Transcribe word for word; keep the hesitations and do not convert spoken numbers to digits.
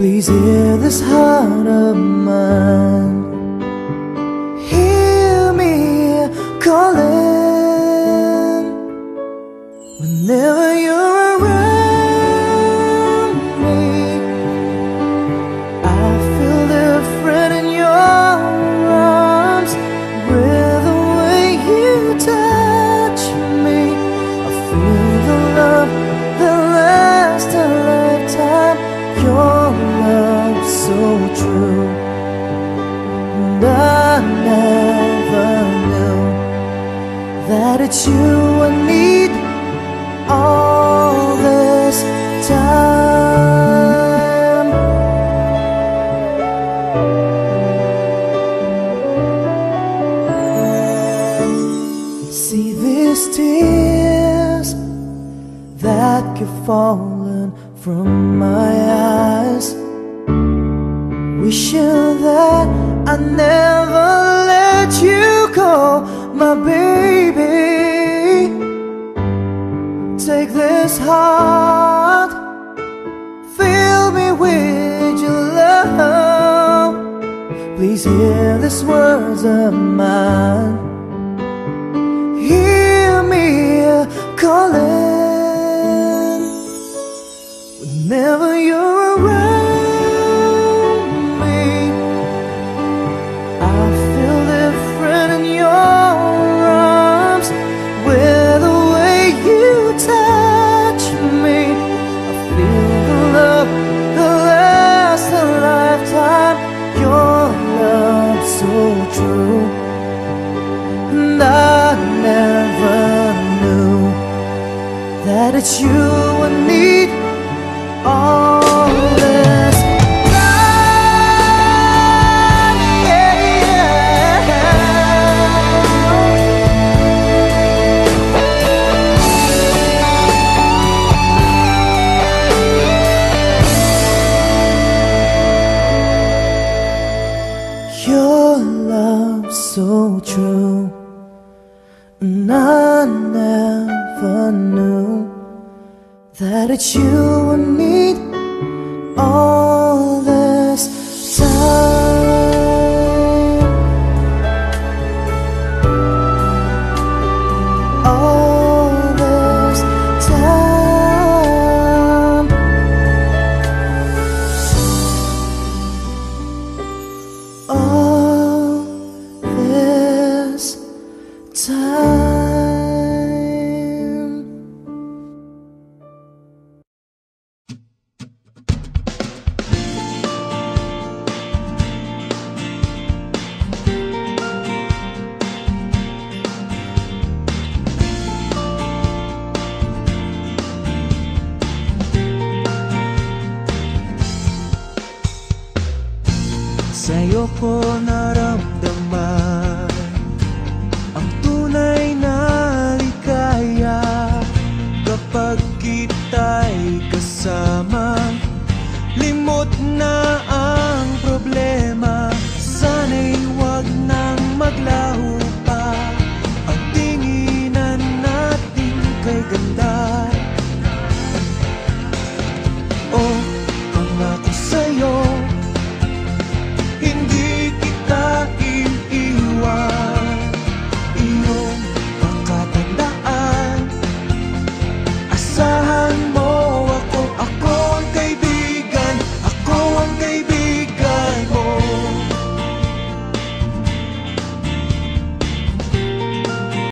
Please hear this heart of mine. Hear me calling whenever you're around me. I feel different in your arms, with the way you touch me. I feel the love that lasts a lifetime. Your love so true, and I never knew that it's you I need all this time. See these tears that keep falling from my eyes, wishing that I never let you go, my baby. Take this heart, fill me with your love. Please hear these words of mine. Hear me calling whenever you're around me. I feel different in your arms, with the way you touch me. I feel the love that lasts a lifetime. Your love so true, and I never knew that it's you I need all this time. Yeah, yeah. Your love so true, and I never knew that it's you I need all this time. All this time. All this time. Sa'yo ko naramdaman ang tunay na ligaya, kapag kita'y kasama, limot na